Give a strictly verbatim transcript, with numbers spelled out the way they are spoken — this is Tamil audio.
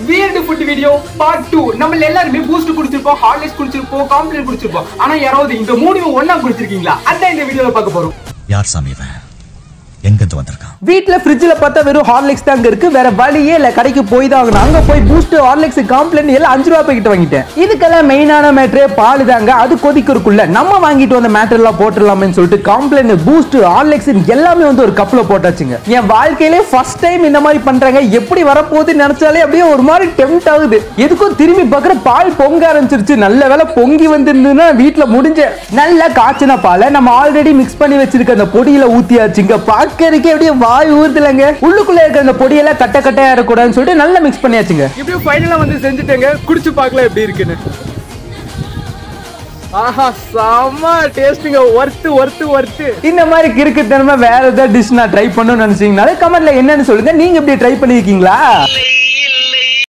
weird food video part two. நம்ம எல்லாரும் பூஸ்ட் குடிச்சிருப்போம், ஹார்லிக்ஸ் குடிச்சிருப்போம், காம்ப்ளான் குடிச்சிருப்போம். ஆனா யாராவது இந்த மூணுமே ஒண்ணா குடிச்சிருக்கீங்களா? அதான் இந்த வீடியோல பார்க்க போறோம். யார் சாமி இவன்? எங்க இருந்து வந்திருக்கான்? வீட்ல ஃப்ரிட்ஜ்ல பார்த்தா வெறும் ஹார்லிக்ஸ் தான் இருக்கு, வேற வழியே இல்ல. கடைக்கு போய் தான் ஆகணும். அங்க போய் பூஸ்ட், ஹார்லிக்ஸ், காம்ப்ளான் எல்லாம் அஞ்சு ரூபாய் பாக்கெட் வாங்கிட்டேன். இதுக்கெல்லாம் மெயினான மேட்டரே பால் தாங்க. அது கொதிக்கிறதுக்குள்ள நம்ம வாங்கிட்டு வந்த மேட்டர் எல்லாம் போட்டுடலாம்னு சொல்லிட்டு காம்ப்ளான், பூஸ்ட், ஹார்லிக்ஸ் எல்லாமே வந்து ஒரு கப்ல போட்டாச்சுங்க. என் வாழ்க்கையிலே ஃபர்ஸ்ட் டைம் இந்த மாதிரி பண்றாங்க. எப்படி வரப்போகுதுன்னு நினைச்சாலே அப்படியே ஒரு மாதிரி டெம்ட் ஆகுது. எதுக்கும் திரும்பி பார்க்குற பால் பொங்க ஆரம்பிச்சிருச்சு. நல்ல வேலை பொங்கி வந்திருந்ததுன்னா வீட்டுல முடிஞ்ச நல்ல காய்ச்சின பாலை நம்ம ஆல்ரெடி மிக்ஸ் பண்ணி வச்சிருக்க அந்த பொடியில ஊத்தியாச்சுங்க. பாக்கறதுக்கே அப்படியே வாய் ஊறுதுலங்க. உள்ளுக்குள்ள இருக்க அந்த பொடியெல்லாம் கட்ட கட்டையா இருக்கக்கூடாதுன்னு சொல்லிட்டு நல்லா மிக்ஸ் பண்ணியாச்சுங்க. இப்படி ஃபைனலா வந்து செஞ்சுட்டேங்க. குடிச்சு பார்க்கலாம் எப்படி இருக்குன்னு. ஆஹா, செம்ம டேஸ்டிங்க. Worth worth worth. இந்த மாதிரி கிறுக்குத்தனமா வேற ஏதாவது டிஷ் நான் ட்ரை பண்ணணும்னு நினைச்சீங்கனாலே கமெண்ட்ல என்னன்னு சொல்லுங்க. நீங்க இப்படி ட்ரை பண்ணிருக்கீங்களா?